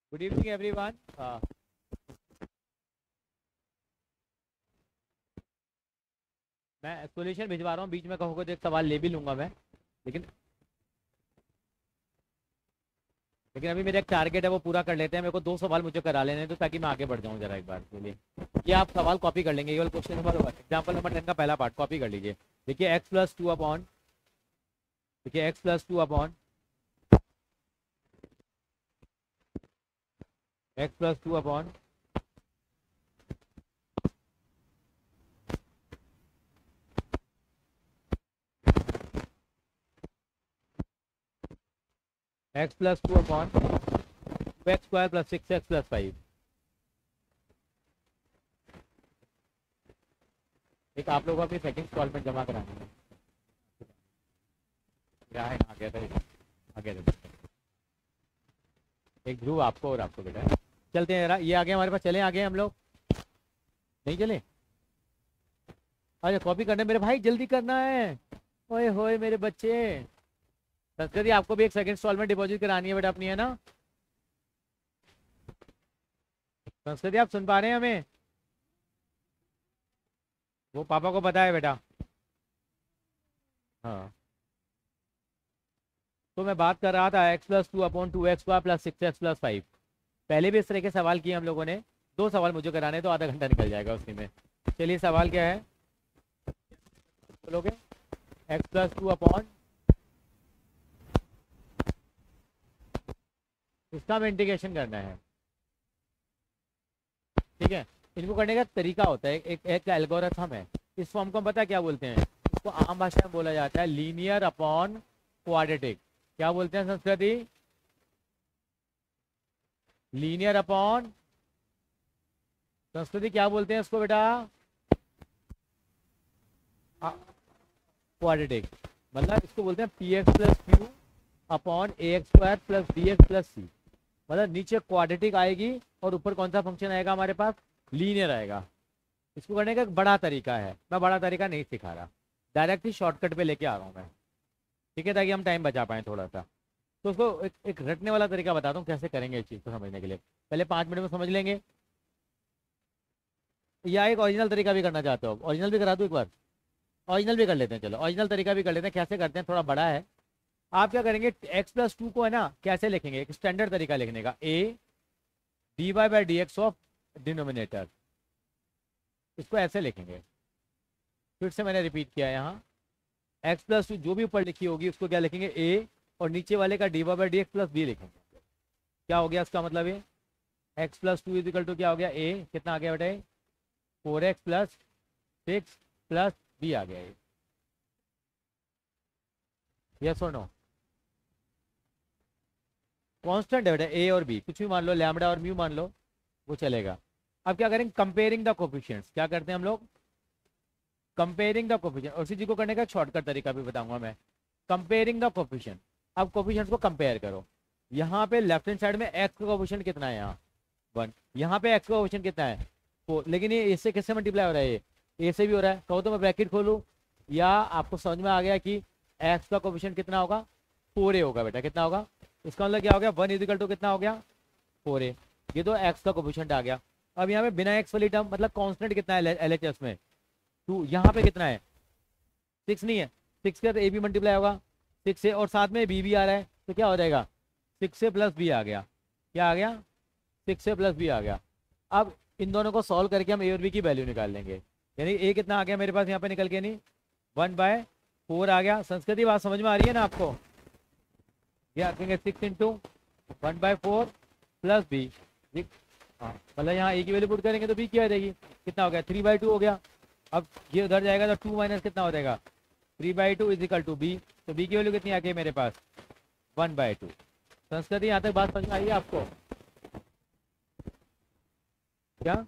Good evening everyone. मैं solution भिजवा रहा हूँ, बीच में कहोगे तो एक सवाल ले भी लूंगा मैं। लेकिन लेकिन अभी मेरा एक टारगेट है, वो पूरा कर लेते हैं। मेरे को 2 सवाल मुझे करा लेने तो, ताकि मैं आगे बढ़ जाऊँ जरा एक बार के लिए। ये आप सवाल कॉपी कर लेंगे, केवल क्वेश्चन नंबर एग्जाम्पल नंबर 10 का पहला पार्ट कॉपी कर लीजिए। देखिए x plus two upon x plus two upon x plus two upon 2x² plus 6x plus 5। एक आप लोगों को अपनी सेकंड इंस्टॉलमेंट जमा करानी है। क्या है, आ गया था, आ गया था। एक ध्रुव आपको और आपको बेटा। चलते हैं जरा, ये आ गए हमारे पास, चले आगे हम लोग। नहीं चले? अरे कॉपी करने मेरे भाई, जल्दी करना है। ओए होए मेरे बच्चे। संस्कृति आपको भी एक सेकंड इंस्टॉलमेंट डिपॉजिट करानी है बेटा अपनी, है ना? संस्कृति आप सुन पा रहे हैं हमें? वो पापा को पता है बेटा। हाँ, तो मैं बात कर रहा था x plus two upon 2x² plus 6x plus 5। पहले भी इस तरह के सवाल किए हम लोगों ने। 2 सवाल मुझे कराने, तो आधा घंटा निकल जाएगा उसी में। चलिए सवाल क्या है, बोलोगे? एक्स प्लस टू अपॉन, इसका हमें इंटीग्रेशन करना है। ठीक है, इनको करने का तरीका होता है, एक एल्गोरिथम है। इस फॉर्म को हम पता है क्या बोलते हैं? इसको आम भाषा में बोला जाता है लीनियर अपॉन क्वाड्रेटिक। क्या बोलते हैं संस्कृति? लीनियर अपॉन, संस्कृति क्या बोलते हैं इसको बेटा? क्वाड्रेटिक। मतलब इसको बोलते हैं p x plus q upon a x square plus b x plus c. मतलब नीचे क्वाड्रेटिक आएगी और ऊपर कौन सा फंक्शन आएगा हमारे पास? लीनियर आएगा। इसको करने का एक बड़ा तरीका है, मैं बड़ा तरीका नहीं सिखा रहा, डायरेक्ट ही शॉर्टकट पे लेके आ रहा हूँ मैं। ठीक है, ताकि हम टाइम बचा पाएँ थोड़ा सा। तो उसको एक रटने वाला तरीका बताता हूँ कैसे करेंगे इस चीज़ को समझने के लिए। पहले 5 मिनट में समझ लेंगे, या एक ओरिजिनल तरीका भी करना चाहते हो? ओरिजिनल भी करा दूँ एक बार? ओरिजिनल भी कर लेते हैं, चलो ओरिजिनल तरीका भी कर लेते हैं। कैसे करते हैं, थोड़ा बड़ा है। आप क्या करेंगे, एक्स प्लस टू को है ना कैसे लिखेंगे, एक स्टैंडर्ड तरीका लिखने का, a d y by d x of denominator. इसको ऐसे लिखेंगे। फिर से मैंने रिपीट किया है यहाँ, एक्स प्लस टू जो भी ऊपर लिखी होगी उसको क्या लिखेंगे, ए, और नीचे वाले का d y by d x plus b लिखेंगे। क्या हो गया इसका मतलब? ये x plus two is equal two क्या हो गया, ए कितना आ गया बेटा? 4x प्लस 6 प्लस बी आ गया। ये यस और नो? कांस्टेंट है बेटा, ए और बी कुछ भी मान लो, लैम्बडा और म्यू मान लो, वो चलेगा। अब क्या करेंगे, कंपेयरिंग द कोफिशिएंट्स। क्या करते हैं हम लोग? Comparing the coefficient. और उसी चीज को करने का शॉर्टकट तरीका भी बताऊंगा मैं। Comparing the coefficient. अब कोफिशिएंट्स को कंपेयर करो। यहाँ पे लेफ्ट हैंड साइड में एक्स का कोफिशिएंट कितना है? यहाँ 1। यहाँ पे एक्स का कोफिशिएंट कितना है? 4। लेकिन ये इससे किससे मल्टीप्लाई हो रहा है? ये ए से भी हो रहा है। कहो तो मैं ब्रैकेट खोलूँ, या आपको समझ में आ गया कि एक्स का कोफिशिएंट कितना होगा? 4a होगा बेटा। कितना होगा? इसका मतलब क्या हो गया, 1 इजिकल टू कितना हो गया? 4a। ये तो एक्स का कोफिशिएंट आ गया। अब यहाँ पे बिना एक्स वाली टर्म, मतलब कांस्टेंट कितना है एलएचएस में? 2। यहाँ पे कितना है? 6 नहीं है? 6 के तो ए भी मल्टीप्लाई होगा 6 से, और साथ में बी भी आ रहा है, तो क्या हो जाएगा? 6 से प्लस बी आ गया। क्या आ गया? 6 से प्लस बी आ गया। अब इन दोनों को सॉल्व करके हम ए और बी की वैल्यू निकाल लेंगे। यानी ए कितना आ गया मेरे पास यहाँ पे निकल के? नहीं, 1/4 आ गया। संस्कृति बात समझ में आ रही है ना आपको? क्या रखेंगे, 6 इंटू 1/4 प्लस बी। हाँ, मतलब यहाँ ए की वैल्यू पुट करेंगे तो बी क्या हो जाएगी? कितना हो गया? 3/2 हो गया। अब ये उधर जाएगा तो 2 माइनस कितना हो जाएगा? 3/2 इज इक्वल टू बी। तो बी की वैल्यू कितनी आ गई मेरे पास? 1/2। संस्कृति यहाँ तक बात समझ में आई है आपको? क्या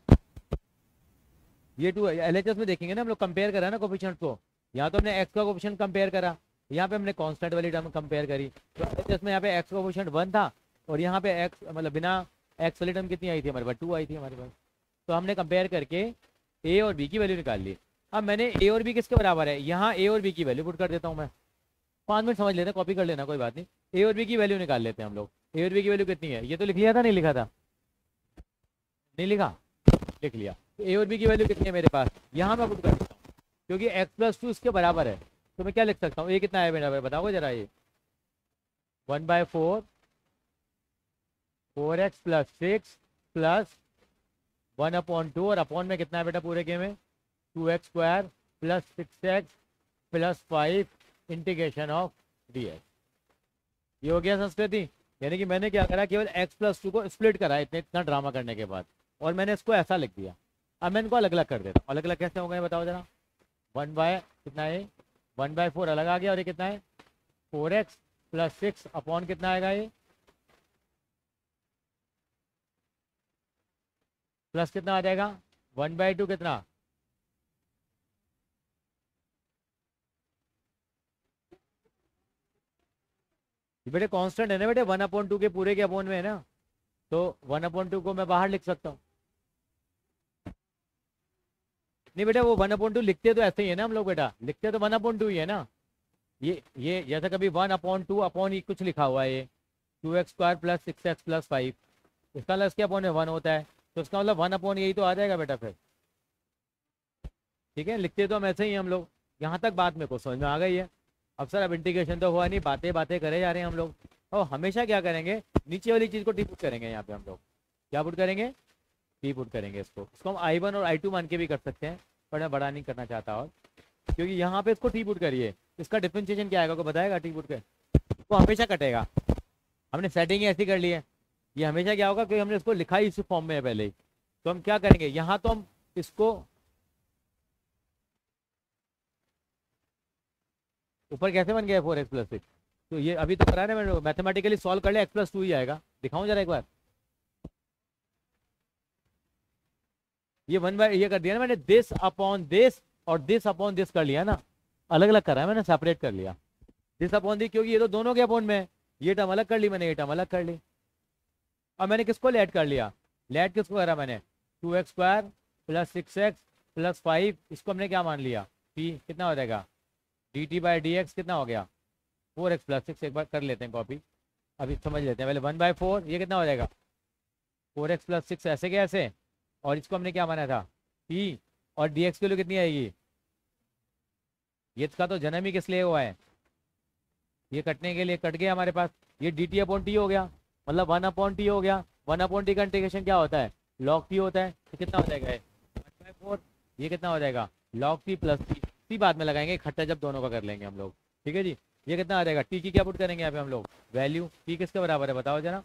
ये 2 एलएचएस में देखेंगे ना हम लोग, कंपेयर करा ना कोफिशिएंट को। यहाँ तो हमने एक्स का कोफिशिएंट कंपेयर करा, यहाँ पे हमने कांस्टेंट वाली टर्म कंपेयर करी। तो एलएचएस में यहाँ पे एक्स का कोफिशिएंट 1 था, और यहाँ पे एक्स मतलब बिना एक्स वाली टर्म कितनी आई थी हमारे पास? 2 आई थी हमारे पास। तो हमने कंपेयर करके ए और बी की वैल्यू निकाल ली। अब मैंने ए और बी किसके बराबर है, यहाँ ए और बी की वैल्यू पुट कर देता हूँ मैं। 5 मिनट समझ लेते हैं, कॉपी कर लेना कोई बात नहीं। ए और बी की वैल्यू निकाल लेते हैं हम लोग। ए और बी की वैल्यू कितनी है, ये तो लिख लिया था, नहीं लिखा था, नहीं लिखा, लिख लिया। तो ए और बी की वैल्यू कितनी है मेरे पास, यहाँ मैं पुट कर सकता हूँ, क्योंकि x+2 इसके बराबर है। तो मैं क्या लिख सकता हूँ, ए कितना है मेरा, बताओ जरा, ये 1/4 4x + 6 प्लस 1/2, और अपॉन में कितना है बेटा पूरे के में 2x² + 6x + 5 integration of dx। ये हो गया संस्कृति। यानी कि मैंने क्या करा, केवल x+2 को स्प्लिट करा इतना ड्रामा करने के बाद, और मैंने इसको ऐसा लिख दिया। अब मैं इनको अलग अलग कर देता हूँ। अलग अलग कैसे हो गए बताओ जरा, 1/कितना है 1/4 अलग आ गया, और ये कितना है 4x + 6 अपॉन कितना आएगा, ये प्लस कितना आ जाएगा 1/2 कितना, बेटे कांस्टेंट है ना बेटे, 1/2 के पूरे के अपॉन में है ना, तो 1/2 को मैं बाहर लिख सकता हूँ। नहीं बेटा वो 1/2 लिखते तो ऐसे ही है ना हम लोग, बेटा लिखते तो 1/2 ही है ना। ये जैसे कभी 1/2 अपॉन ही कुछ लिखा हुआ है, ये 2x² + 6x + 5, इसका मतलब इसके अपॉन में 1 होता है, तो इसका मतलब 1/, यही तो आ जाएगा बेटा फिर। ठीक है, लिखते तो हम ऐसे ही हम लोग। यहाँ तक बात मेरे को समझ में आ गई है। अब सर अब इंटीग्रेशन तो हुआ नहीं, बातें बातें करे जा रहे हैं हम लोग। और हमेशा क्या करेंगे, नीचे वाली चीज़ को टी पुट करेंगे। यहाँ पे हम लोग क्या पुट करेंगे, टी पुट करेंगे। इसको हम I1 और I2 मान के भी कर सकते हैं, पर मैं बड़ा नहीं करना चाहता, और क्योंकि यहाँ पे इसको टी पुट करिए, इसका डिफरेंशिएशन क्या आएगा को बताएगा टी पुट के, वो हमेशा कटेगा। हमने सेटिंग ऐसी कर ली है, ये हमेशा क्या होगा, क्योंकि हमने इसको लिखा ही इस फॉर्म में है पहले ही। तो हम क्या करेंगे, यहाँ तो हम इसको ऊपर कैसे बन गया 4x + 6, तो ये अभी तो करा ना मैंने, मैथमेटिकली सॉल्व कर लिया, x+2 ही आएगा। दिखाऊं जरा एक बार, ये 1/, ये कर दिया ना मैंने, दिस अपॉन दिस और दिस अपॉन दिस कर लिया ना, अलग अलग करा है मैंने, सेपरेट कर लिया दिस अपॉन दिस, क्योंकि ये तो दोनों के अपॉन में है। ये टर्म अलग कर ली मैंने, ये टर्म अलग कर ली। अब मैंने किसको लेट कर लिया, लेट किसको करा मैंने, 2x² + 6x + 5, इसको हमने क्या मान लिया, p कितना हो जाएगा dt/dx कितना हो गया 4x + 6। एक बार कर लेते हैं कॉपी, अभी समझ लेते हैं पहले। 1/4 ये कितना हो जाएगा 4x + 6 ऐसे के ऐसे, और इसको हमने क्या माना था p, और dx की वैल्यू कितनी आएगी, ये इसका तो जन्म ही किस लिए हुआ है, ये कटने के लिए कट गया हमारे पास, ये dt/t हो गया, मतलब 1/t हो गया। 1/t का इंटीग्रेशन क्या होता है, log t होता है। तो कितना हो जाएगा 1/4, ये कितना हो जाएगा log t + t बाद में लगाएंगे इकट्ठा, जब दोनों का कर लेंगे हम लोग। ठीक है जी, ये कितना आ जाएगा, t की क्या पुट करेंगे यहाँ पे हम लोग वैल्यू, t किसके बराबर है बताओ जरा,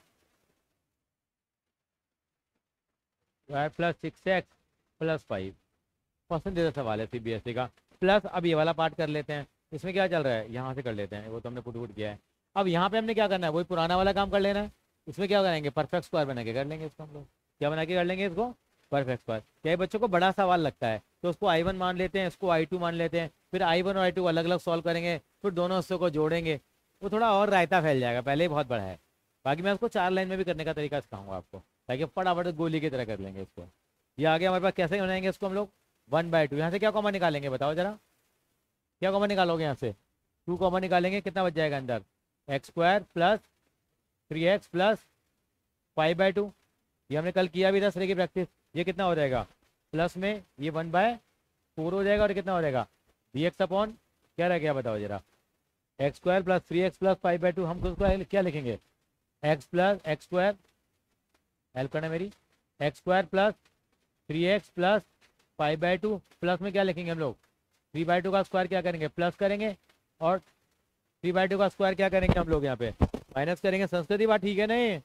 + 6x + 5। पसंदीदा सवाल है CBSE का। प्लस अब ये वाला पार्ट कर लेते हैं, इसमें क्या चल रहा है, यहाँ से कर लेते हैं, वो तो हमने पुट किया है। अब यहाँ पे हमने क्या करना है, वही पुराना वाला काम कर लेना है। इसमें क्या करेंगे, परफेक्ट स्क्वायर बना के कर लेंगे इसको हम लोग। क्या बना के कर लेंगे इसको, परफेक्ट स्क्वायर। क्या ये बच्चों को बड़ा सवाल लगता है, तो उसको I1 मान लेते हैं, इसको I2 मान लेते हैं, फिर I1 और I2 अलग अलग सॉल्व करेंगे, फिर दोनों हिस्सों को जोड़ेंगे, वो थोड़ा और रायता फैल जाएगा, पहले ही बहुत बड़ा है। बाकी मैं उसको 4 लाइन में भी करने का तरीका सिखाऊंगा आपको, ताकि फटाफट गोली की तरह कर लेंगे इसको। ये आगे हमारे पास कैसे बनाएंगे इसको हम लोग 1/2। यहाँ से क्या कॉमन निकालेंगे बताओ जरा, क्या कॉमन निकालोगे, यहाँ से 2 कॉमन निकालेंगे, कितना बच जाएगा अंदर x² + 3x + 5/2। ये हमने कल किया भी था सर की प्रैक्टिस। ये कितना हो जाएगा, प्लस में ये 1/4 हो जाएगा, और कितना हो जाएगा dx अपॉन क्या रह गया बताओ जरा, x² + 3x + 5/2। हम उसको क्या लिखेंगे, x² हेल्प करना मेरी, x² + 3x + 5/2 प्लस में क्या लिखेंगे हम लोग 3/2 का स्क्वायर क्या करेंगे, प्लस करेंगे, और 3/2 का स्क्वायर क्या करेंगे हम लोग यहाँ पे माइनस करेंगे। संस्कृति बात ठीक है नहीं,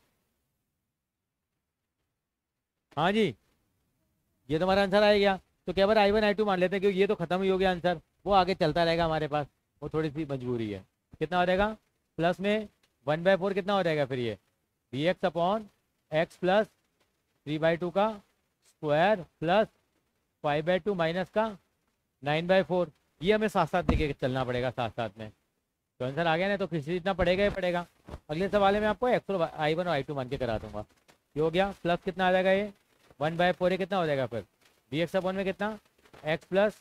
हाँ जी, ये तो हमारा आंसर आ गया। तो क्या बार I1 I2 मान लेते हैं, क्योंकि ये तो खत्म ही हो गया आंसर, वो आगे चलता रहेगा हमारे पास, वो थोड़ी सी मजबूरी है। कितना हो जाएगा, प्लस में 1/4 कितना हो जाएगा फिर ये dx अपॉन x + 3/2 का स्क्वायर + 5/2 माइनस का 9/4। ये हमें साथ साथ लेके चलना पड़ेगा साथ साथ में, तो आंसर आ गया ना, तो किसी इतना पड़ेगा ही पड़ेगा। अगले सवाल में आपको I1 और I2 मान के करा दूंगा। ये हो गया, प्लस कितना आ जाएगा ये 1/4, कितना हो जाएगा फिर dx अपॉन में कितना x +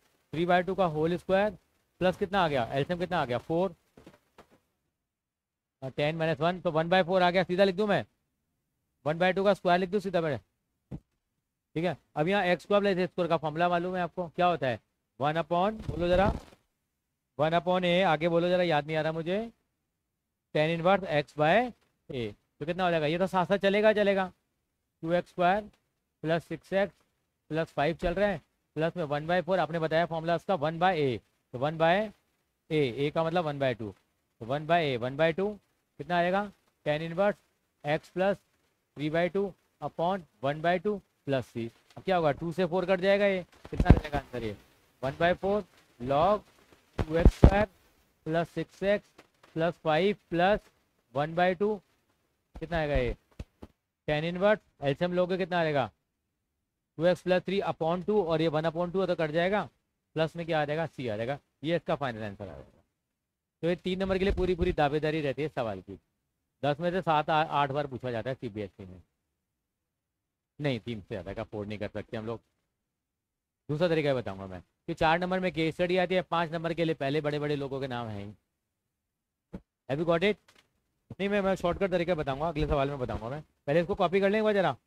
3/2 का होल स्क्वायर, प्लस कितना आ गया एलसीएम कितना आ गया 4, 10 - 1 तो 1/4 आ गया, सीधा लिख दूँ मैं, 1/2 का स्क्वायर लिख दूँ सीधा मेरे। ठीक है, अब यहाँ x square plus a square का फॉर्मूला मालूम है आपको, क्या होता है, 1 अपॉन, बोलो जरा, 1 अपॉन ए, आगे बोलो जरा, याद नहीं आ रहा मुझे, tan 1 x/a। तो कितना हो जाएगा, ये तो साथ साथ चलेगा चलेगा, 2x² प्लस 6x प्लस 5 चल रहे हैं, प्लस में 1/4, आपने बताया फॉर्मूला उसका 1/a, तो 1/a का मतलब 1/2, तो 1/a 1/2 कितना आएगा, tan 1 x plus 3/2 upon 1/2 plus c। अब क्या होगा, 2 से 4 कट जाएगा, ये कितना रहेगा आंसर, ये 1/4 log 2x² plus 6x plus 5 plus 1/2, कितना आएगा ये, tan 1 एल्सियम लोगे कितना आएगा, 2x प्लस 3/2, और ये 1/2 है तो कट जाएगा, प्लस में क्या आ जाएगा, सी आ जाएगा, ये इसका फाइनल आंसर आ जाएगा। तो ये 3 नंबर के लिए पूरी पूरी दावेदारी रहती है सवाल की, 10 में से 7 8 बार पूछा जाता है सीबीएसई में, नहीं 3 से ज़्यादा का अफोर्ड नहीं कर सकते हम लोग। दूसरा तरीका बताऊंगा मैं, कि 4 नंबर में केस स्टडी आती है, 5 नंबर के लिए पहले बड़े बड़े लोगों के नाम हैं ही। Have you got it? नहीं, मैं शॉर्टकट तरीका बताऊंगा, अगले सवाल में बताऊंगा मैं, पहले इसको कॉपी कर लेंगे जरा।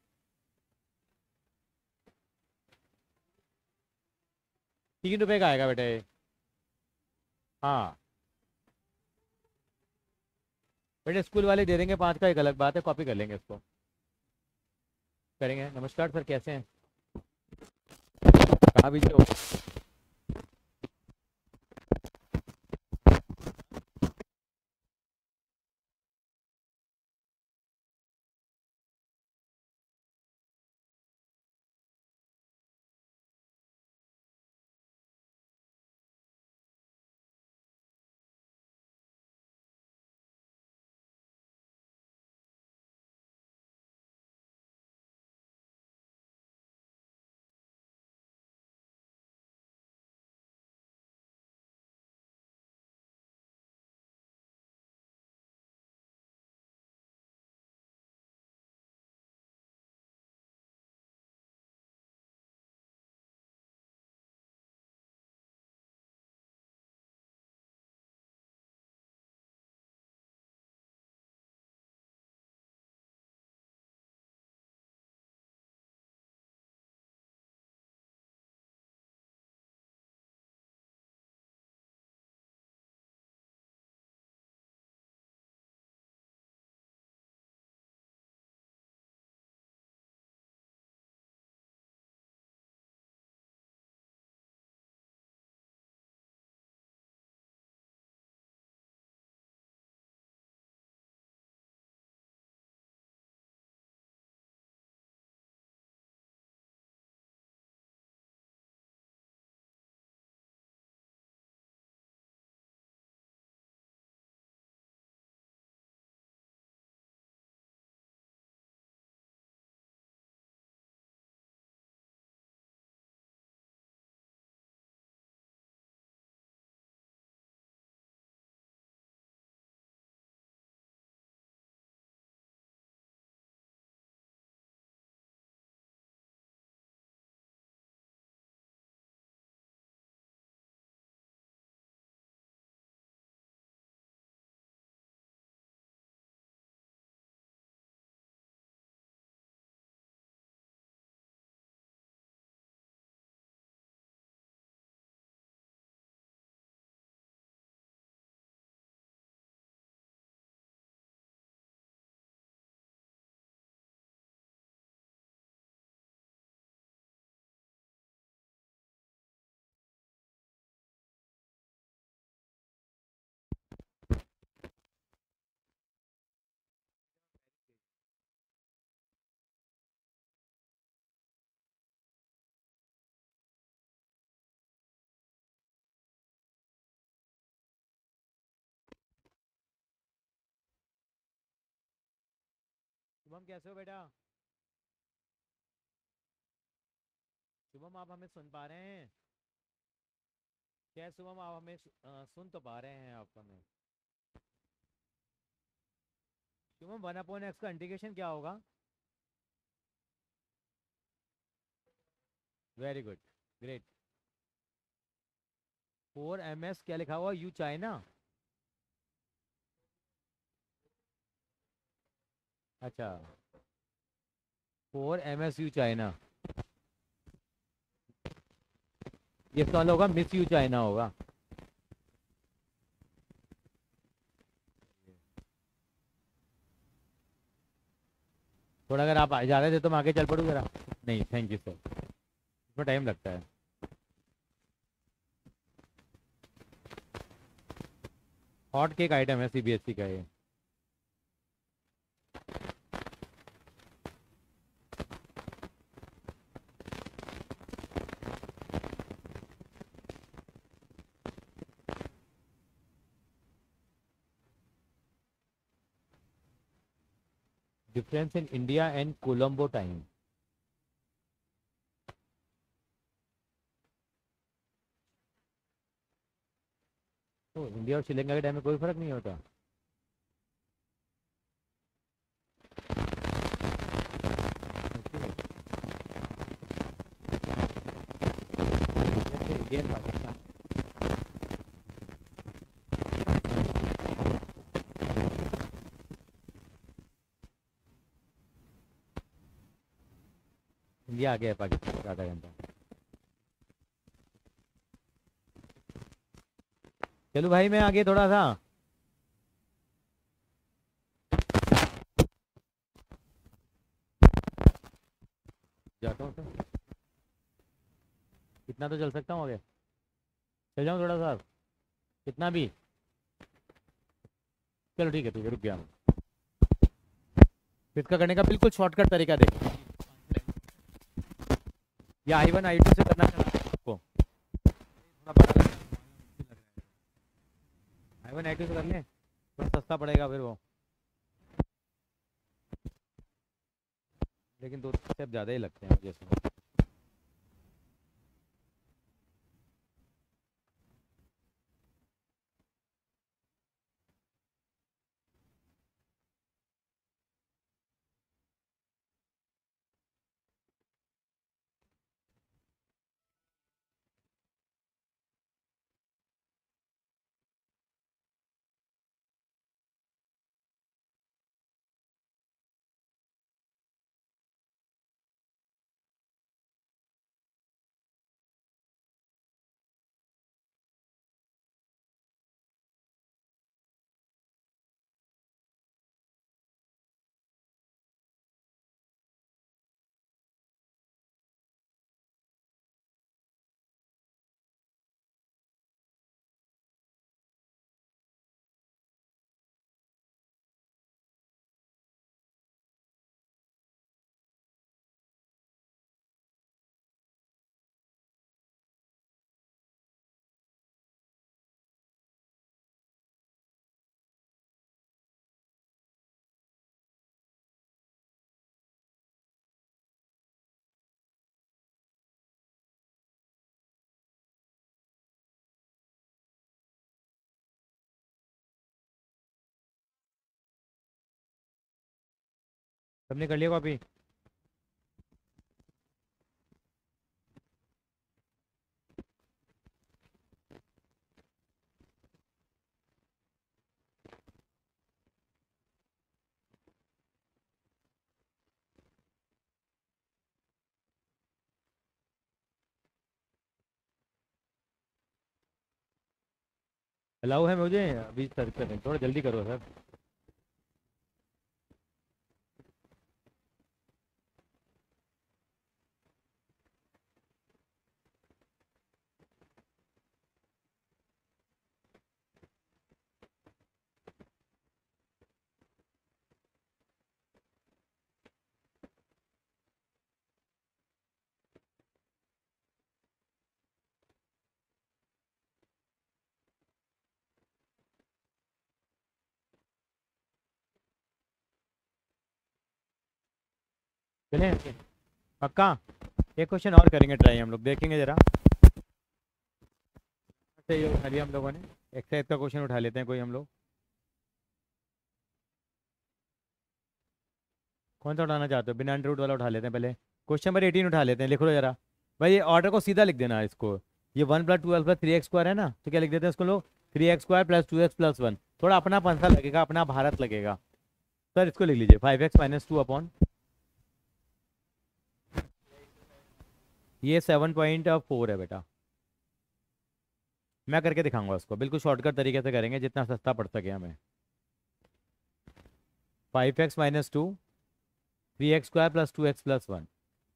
3 रुपए का आएगा बेटे, हाँ बेटे, स्कूल वाले दे देंगे 5 का, एक अलग बात है, कॉपी कर लेंगे इसको, करेंगे। नमस्कार सर, कैसे हैं, कहाँ बिजी हो? शुभम कैसे हो बेटा? शुभम आप हमें सुन पा रहे हैं? क्या शुभम आप हमें सुन तो पा रहे हैं आप हमें? शुभम 1/x का इंटीग्रेशन क्या होगा? Very good, great. 4 ms क्या लिखा हुआ, यू चाइना? अच्छा, फॉर MSU चाइना, ये सवाल होगा मिस यू चाइना होगा। थोड़ा अगर आप जा रहे थे तो मैं आगे चल पड़ूँ जरा। नहीं थैंक यू सर, इसमें टाइम लगता है। हॉट केक आइटम है CBSE का ये। Difference in India and Colombo time. तो इंडिया और श्रीलंका के टाइम में कोई फर्क नहीं होता। इंडियन पाकिस्तान। इंडिया आ गया है पाकिस्तान का आधा घंटा। चलो भाई मैं आगे थोड़ा सा। जाता हूँ सर, कितना तो चल सकता हूँ आगे, चल जाऊँ थोड़ा सा, कितना भी। चलो ठीक है रुक गया। फिर इसका करने का बिल्कुल शॉर्टकट तरीका देखिए, या I1 I2 से करना चला आपको थोड़ा बड़ा I1 I2 से कर लें, थोड़ा सस्ता पड़ेगा फिर वो, लेकिन 2 स्टेप ज़्यादा ही लगते हैं मुझे इसमें। सबने कर लिया कॉपी? अलाउ है मुझे अभी सर करें, थोड़ा जल्दी करो सर। चलें पक्का, एक क्वेश्चन और करेंगे ट्राई, हम लोग देखेंगे जरा। अच्छा ये उठा लिया हम लोगों ने, एक्सरसाइज का क्वेश्चन उठा लेते हैं कोई हम लोग। कौन सा उठाना चाहते हो? बिना अंडर रूट वाला उठा लेते हैं पहले। क्वेश्चन नंबर 18 उठा लेते हैं, लिख लो जरा। भाई ये ऑर्डर को सीधा लिख देना इसको। ये 1+12+3x² है ना, तो क्या लिख देते हैं इसको लोग, 3x² + 2x + 1। थोड़ा अपना पंसा लगेगा, अपना भारत लगेगा। सर इसको लिख लीजिए 5x - 2 अपॉन ये 7.4 है बेटा। मैं करके दिखाऊंगा उसको, बिल्कुल शॉर्टकट तरीके से करेंगे जितना सस्ता पड़ सके हमें। 5x - 2 3x² + 2x + 1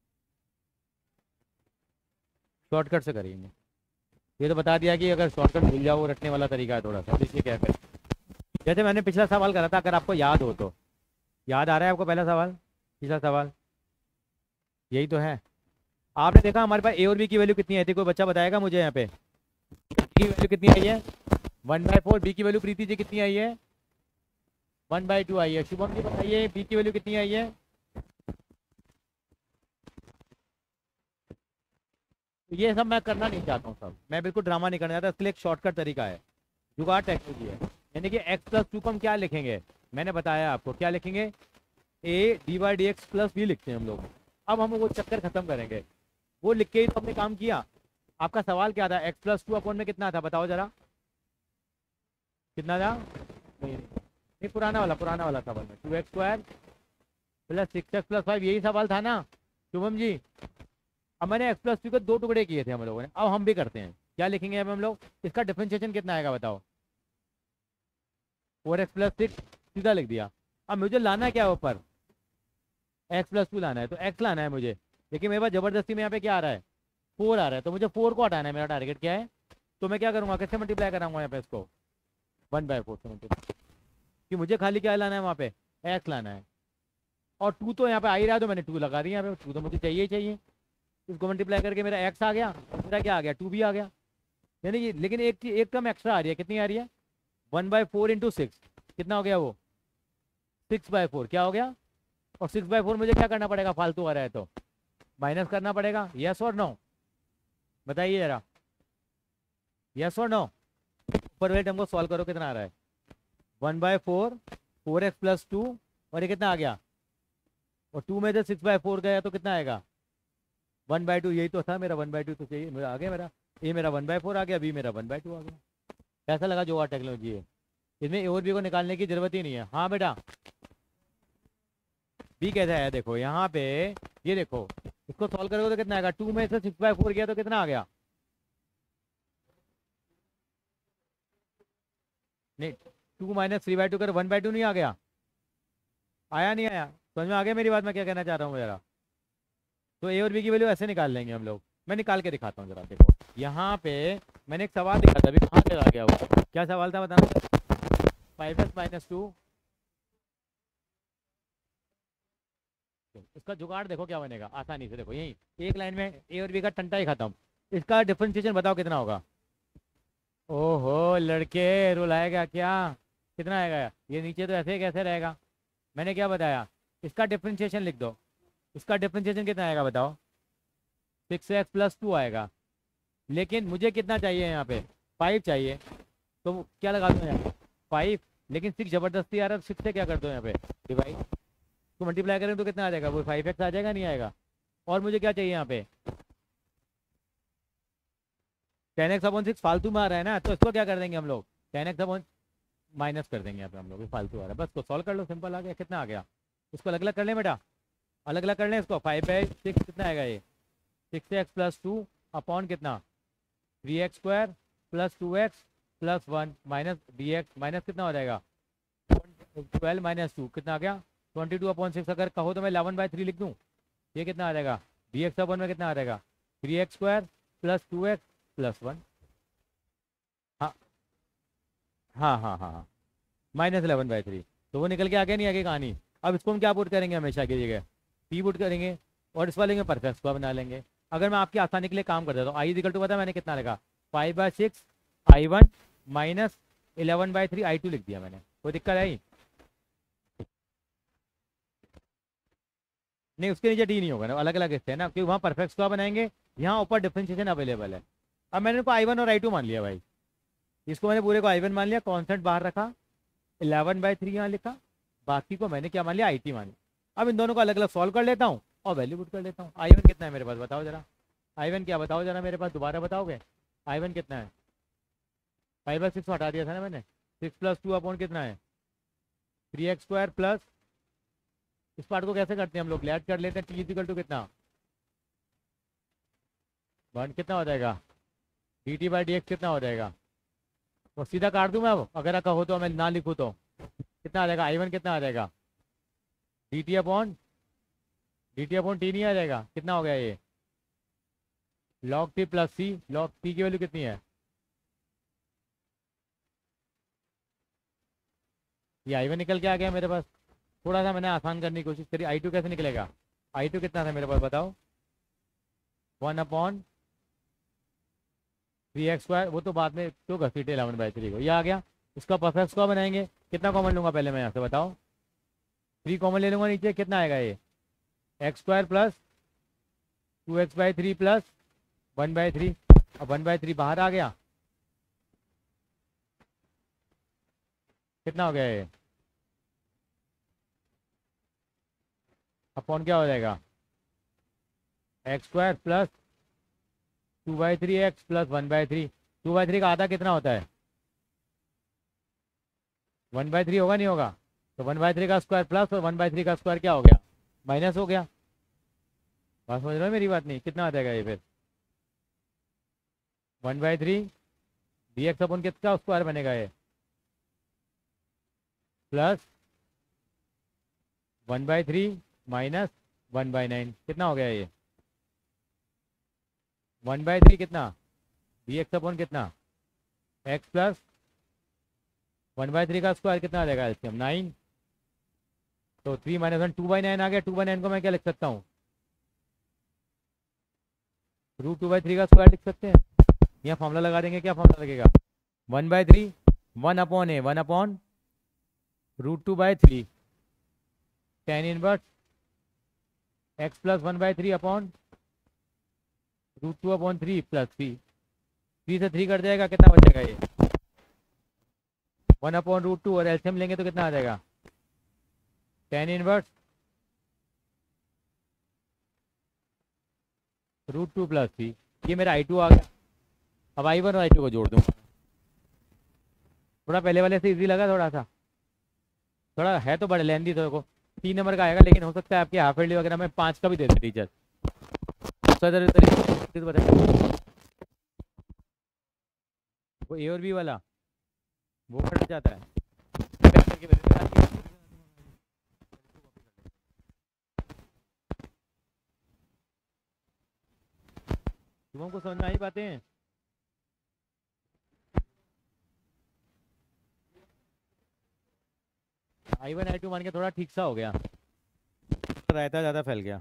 शॉर्टकट से करेंगे। ये तो बता दिया कि अगर शॉर्टकट भूल जाओ वो रटने वाला तरीका है थोड़ा सा, देखिए क्या करें। जैसे मैंने पिछला सवाल करा था, अगर आपको याद हो तो। याद आ रहा है आपको पहला सवाल, पिछला सवाल यही तो है। आपने देखा हमारे पास ए और बी की वैल्यू कितनी आई थी, कोई बच्चा बताएगा मुझे यहाँ पे? ए की वैल्यू कितनी आई है? 1/4। बी की वैल्यू प्रीति जी कितनी आई है? 1/2 आई है। शुभम जी बताइए बी की वैल्यू कितनी आई है? तो ये सब मैं करना नहीं चाहता हूँ सब, मैं बिल्कुल ड्रामा नहीं करना चाहता, इसके लिए एक शॉर्टकट तरीका है, जुगाड़ टेक्नोलॉजी है। यानी कि x + 2 को हम क्या लिखेंगे, मैंने बताया आपको क्या लिखेंगे, a/dx + b लिखते हैं हम लोग। अब हम वो चक्कर खत्म करेंगे, वो लिख के ही तो हमने काम किया। आपका सवाल क्या था? x + 2 अपॉन में कितना था बताओ जरा, कितना था? नहीं पुराना वाला सवाल में 2x² + 6x + 5 यही सवाल था ना शुभम जी? अब मैंने x + 2 के 2 टुकड़े किए थे हम लोगों ने, अब हम भी करते हैं। क्या लिखेंगे अब हम लोग? इसका डिफरेंशिएशन कितना आएगा बताओ? 4x + 6 सीधा लिख दिया। अब मुझे लाना क्या है ऊपर? x + 2 लाना है, तो x लाना है मुझे, लेकिन मेरे पास जबरदस्ती में यहाँ पे क्या आ रहा है? 4 आ रहा है, तो मुझे 4 को हटाना है, मेरा टारगेट क्या है? तो मैं क्या करूँगा, कैसे मल्टीप्लाई कराऊंगा यहाँ पे इसको? 1/4 से मल्टीप्लाई, कि मुझे खाली क्या लाना है वहाँ पे? x लाना है। और 2 तो यहाँ पे आ ही रहा है, तो मैंने 2 लगा दिया यहाँ पे, 2 तो मुझे चाहिए ही चाहिए। इसको मल्टीप्लाई करके मेरा x आ गया, मेरा क्या आ गया? 2 भी आ गया। यानी कि लेकिन एक टर्म एक्स्ट्रा आ रही है, कितनी आ रही है? 1/4 × 6 कितना हो गया वो? 6/4 क्या हो गया? और 6/4 मुझे क्या करना पड़ेगा, फालतू आ रहा है तो माइनस करना पड़ेगा, यस और नो? बताइए जरा, यस और नो? ऊपर वाले टर्म को सॉल्व करो, कितना आ रहा है? 1/4 4x + 2 और ये कितना आ गया? और 2 में से 6/4 गया तो कितना आएगा? 1/2। यही तो था मेरा, 1/2 तो चाहिए मेरा, आ गया मेरा। ए मेरा 1/4 आ गया, बी मेरा 1/2 आ गया। कैसा लगा जो टेक्नोलॉजी है? इसमें ए और बी को निकालने की जरूरत ही नहीं है। हाँ बेटा, बी कैसा है देखो यहाँ पे, ये देखो इसको सॉल्व करोगे तो कितना आएगा? 2 में से 6/4 गया तो कितना आ गया? नहीं, 2 - 3/2 कर 1/2 नहीं आ गया? आया नहीं आया? समझ में आ गया मेरी बात, मैं क्या कहना चाह रहा हूँ जरा? तो ए और बी की वैल्यू ऐसे निकाल लेंगे हम लोग। मैं निकाल के दिखाता हूँ जरा, देखो यहाँ पे मैंने एक सवाल दिखा था, अभी कहाँ से आ गया वो, क्या सवाल था बताना? 5x - 2, इसका जुगाड़ देखो क्या बनेगा आसानी से, देखो यही एक लाइन में ए और बी का टंटा ही खत्म। इसका डिफरेंशिएशन बताओ कितना होगा? ओहो लड़के रुलाएगा क्या? कितना आएगा? ये नीचे तो ऐसे कैसे रहेगा? मैंने क्या बताया? इसका डिफरेंशिएशन लिख दो। इसका डिफरेंशिएशन कितना आएगा बताओ? 6x + 2 आएगा। लेकिन मुझे कितना चाहिए यहाँ पे? 5 चाहिए, तो क्या लगा दो यहाँ पे? 5। लेकिन 6 जबरदस्ती आ रहा है, तो 6 से क्या कर दो यहाँ पे? डिवाइड। तो मल्टीप्लाई करें तो कितना आ जाएगा? वो 5x आ जाएगा, नहीं आएगा? और मुझे क्या चाहिए यहाँ पे? 10x/6 फालतू में आ रहा है ना, तो इसको क्या कर देंगे हम लोग? 10x/ माइनस कर देंगे यहाँ पे हम लोग, ये फालतू आ रहा है, बस को सॉल्व कर लो, सिंपल आ गया। कितना आ गया? इसको अलग अलग कर लें बेटा, अलग अलग कर लें इसको। 5/6 कितना आएगा ये? 6x + 2 अपॉन कितना? 3x² + 2x + 1 minus dx minus कितना हो जाएगा? 12 - 2 कितना आ गया? 22/6। अगर कहो तो मैं 11/3 लिख दूँ, ये कितना आ जाएगा? dx अपॉन में कितना आ जाएगा? 3x² + 2x + 1। हाँ हाँ हाँ हाँ हाँ, -11/3। तो वो निकल के आ गया, नहीं आगे कहानी? अब इसको हम क्या पुट करेंगे हमेशा की जगह? पी पुट करेंगे, और इस वाले में परफेक्ट स्क्वायर बना लेंगे। अगर मैं आपकी आसानी के लिए काम कर देता हूँ, आई इक्वल टू, पता है मैंने कितना लिखा? 5/6 I1 - 11/3 I2 लिख दिया मैंने। कोई दिक्कत आई? नहीं, उसके नीचे डी नहीं होगा ना, अलग अलग हिस्से है ना, क्योंकि वहाँ परफेक्ट स्क्वायर बनाएंगे, यहाँ ऊपर डिफरेंशिएशन अवेलेबल है। अब मैंने इनको I1 और I2 मान लिया भाई, इसको मैंने पूरे को I1 मान लिया, कॉन्स्टेंट बाहर रखा, 11/3 यहाँ लिखा, बाकी को मैंने क्या मान लिया? IT मान लिया। अब इन दोनों को अलग अलग सॉल्व कर लेता हूँ और वैल्यू पुट कर लेता हूँ। I1 कितना है मेरे पास बताओ जरा? I1 क्या बताओ जरा मेरे पास, दोबारा बताओगे? I1 कितना है? 5/6 हटा दिया था ना मैंने, 6 + 2 अपॉन कितना है? 3x² + इस पार्ट को कैसे करते हैं हम लोग, लेट कर लेते हैं, टी इक्वल टू कितना, 1 कितना हो जाएगा, d t by d x कितना हो जाएगा, वो सीधा काट दूं मैं अब, अगर कहो तो मैं ना लिखूँ तो कितना आ जाएगा, I1 कितना आ जाएगा, डी टी अपॉन टी नहीं आ जाएगा, कितना हो गया ये, log t plus c, log t की वैल्यू कितनी है, ये I1 निकल के आ गया मेरे पास। थोड़ा सा मैंने आसान करने की कोशिश करी, I2 कैसे निकलेगा, I2 कितना था मेरे पास बताओ, 1/3x², वो तो बाद में क्यों घसीटे 11/3 को, ये आ गया। इसका परफेक्ट स्क्वायर बनाएंगे, कितना कॉमन लूंगा पहले मैं यहाँ से बताओ, 3 कॉमन ले लूंगा, नीचे कितना आएगा ये, x² प्लस 2x/3 प्लस 1/3, अब 1/3 बाहर आ गया, कितना हो गया ये, अपॉन क्या हो जाएगा, x² प्लस 2/3x प्लस 1/3, 2/3 का आधा कितना होता है, 1/3 होगा नहीं होगा, तो 1/3 का स्क्वायर प्लस और 1/3 का स्क्वायर क्या हो गया, माइनस हो गया। बात समझ रहे हो मेरी बात, नहीं कितना आ जाएगा ये फिर, 1/3 डी एक्स अपन किसका स्क्वायर बनेगा ये, प्लस 1/3 माइनस 1/9, कितना हो गया ये, 1/3 कितना, डी एक्स अपन कितना, एक्स प्लस 1/3 का स्क्वायर कितना आ जाएगा एलसीएम 9, तो 3 माइनस 1 2/9 आ गया, 2/9 को मैं क्या लिख सकता हूँ, √2/3 का स्क्वायर लिख सकते हैं, यहाँ फॉर्मूला लगा देंगे, क्या फॉर्मूला लगेगा, 1/3 1/a 1 √2/3 tan inverse x plus 1/3 upon √2/3 plus 3 से 3 कट जाएगा, कितना बचेगा ये, 1/√2, और एलसीएम लेंगे तो कितना आ जाएगा, tan इनवर्स √2 प्लस 3, ये मेरा I2 आ गया। अब I1 और I2 को जोड़ दूंगा, थोड़ा पहले वाले से इजी लगा, थोड़ा सा, थोड़ा है तो बड़े लेंदी, तो को 3 नंबर का आएगा, लेकिन हो सकता है आपके हाफ ईयरली वगैरह में 5 का भी दे दे टीचर, तो बताइए, वो ए और बी वाला वो कट जाता है, तुमको समझ में आई बातें, I1 I2 मान के थोड़ा ठीक सा हो गया, रायता ज़्यादा फैल गया।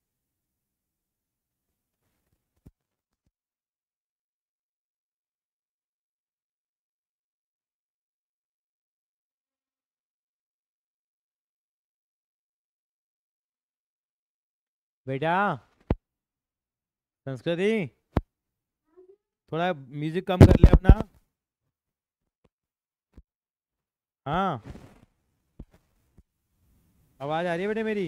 बेटा संस्कृति, थोड़ा म्यूजिक कम कर ले अपना, हाँ आवाज़ आ रही है बेटे मेरी,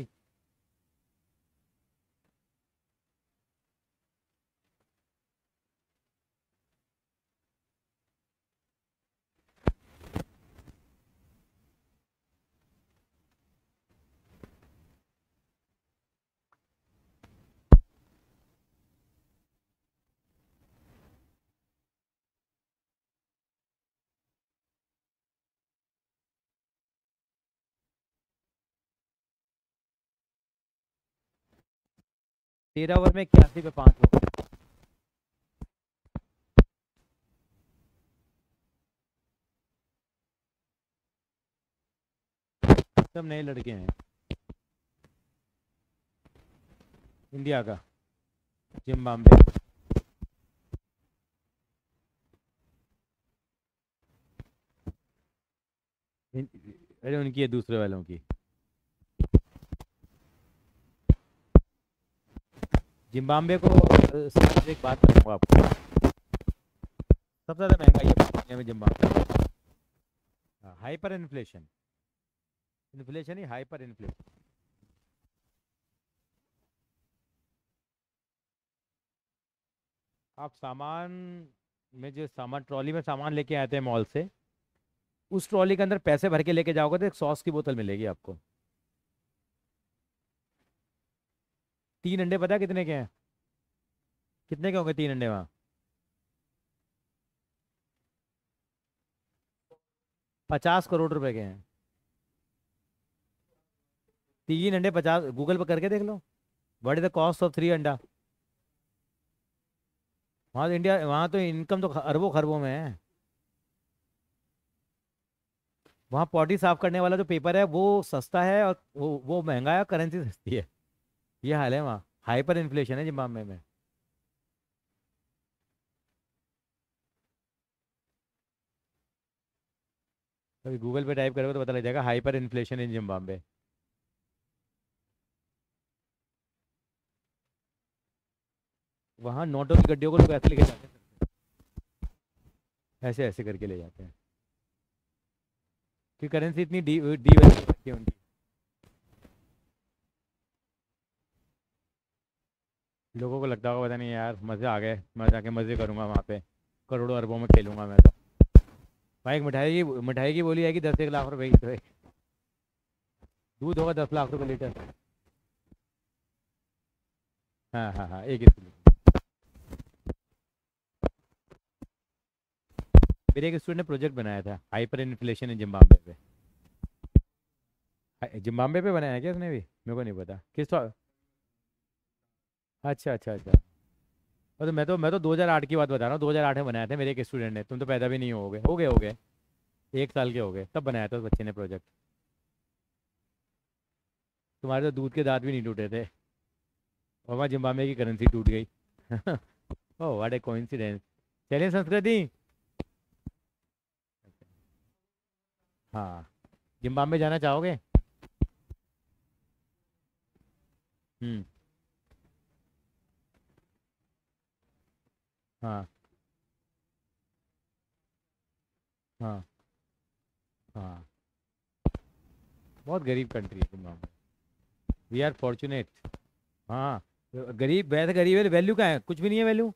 तेरह ओवर में 81 पे 5 हो, सब नए लड़के हैं, इंडिया का, जिम्बाब्वे, अरे उनकी है दूसरे वालों की, जिम्बाब्वे को एक बात बताऊंगा आपको, सबसे ज़्यादा महंगाई है दुनिया में जिम्बाब्वे, हाइपर इन्फ्लेशन, इन्फ्लेशन ही हाइपर इन्फ्लेशन, आप सामान में जो सामान ट्रॉली में सामान लेके आते हैं मॉल से, उस ट्रॉली के अंदर पैसे भर के लेके जाओगे तो एक सॉस की बोतल मिलेगी आपको, 3 अंडे पता है कितने के हैं? कितने के होंगे 3 अंडे वहाँ? 50 करोड़ रुपए के हैं। 3 अंडे 50, गूगल पर करके देख लो। What is the cost of 3 anda? वहाँ तो इंडिया, वहाँ तो इनकम तो अरबों खरबों में है। वहाँ पॉटी साफ करने वाला जो पेपर है वो सस्ता है, और वो महंगा है, करेंसी सस्ती है। ये हाल है वहाँ, हाइपर इन्फ्लेशन है जिम्बाब्वे में। कभी गूगल पे टाइप करोगे तो पता लग जाएगा, हाइपर इन्फ्लेशन इन जिम्बाब्वे। वहाँ नोटों की गड्डियों को लोग ऐसे लेके जाते हैं, ऐसे ऐसे करके ले जाते हैं, कि करेंसी इतनी डी डी है उनकी। लोगों को लगता होगा पता नहीं यार, मज़े आ गए, मैं जाके मज़े करूंगा वहाँ पे, करोड़ों अरबों में खेलूंगा मैं तो। भाई एक मिठाई की बोली आएगी 10 1 लाख रुपए की, तो दूध होगा 10 लाख रुपए लीटर। हाँ हाँ हाँ, एक ही। मेरे एक स्टूडेंट ने प्रोजेक्ट बनाया था हाइपर इन्फ्लेशन इन जिम्बाब्वे पे। जिम्बाब्वे पे बनाया है क्या उसने भी? मेरे को नहीं पता अच्छा अच्छा अच्छा। और तो मैं तो 2008 की बात बता रहा हूँ, 2008 में बनाया था मेरे एक स्टूडेंट ने, तुम तो पैदा भी नहीं हो गए 1 साल के हो गए तब बनाया था उस बच्चे ने प्रोजेक्ट। तुम्हारे तो दूध के दांत भी नहीं टूटे थे, और वहाँ जिम्बाब्वे की करेंसी टूट गई। Oh what a coincidence. चलिए संस्कृति। हाँ, जिम्बाब्वे जाना चाहोगे? हम्म। हाँ हाँ हाँ। बहुत गरीब कंट्री है जिम्बाब्वे। We are fortunate. हाँ, गरीब वैसे गरीब है, वैल्यू का है, कुछ भी नहीं है वैल्यू।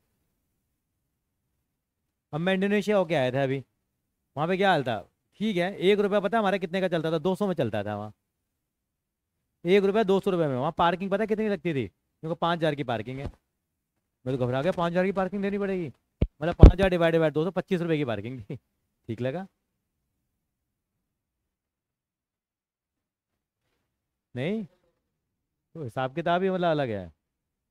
अब मैं इंडोनेशिया होके आया था अभी, वहाँ पे क्या हाल था? ठीक है, 1 रुपया पता है हमारा कितने का चलता था? 200 में चलता था वहाँ। 1 रुपया 200 रुपये में। वहाँ पार्किंग पता है कितनी लगती थी? क्योंकि 5,000 की पार्किंग है। मैं तो घबरा गया, 5,000 की पार्किंग देनी पड़ेगी। मतलब 5,000 डिवाइड बाय 200, 25 रुपये की पार्किंग थी। ठीक लगा? नहीं, तो हिसाब किताब ही मतलब अलग है।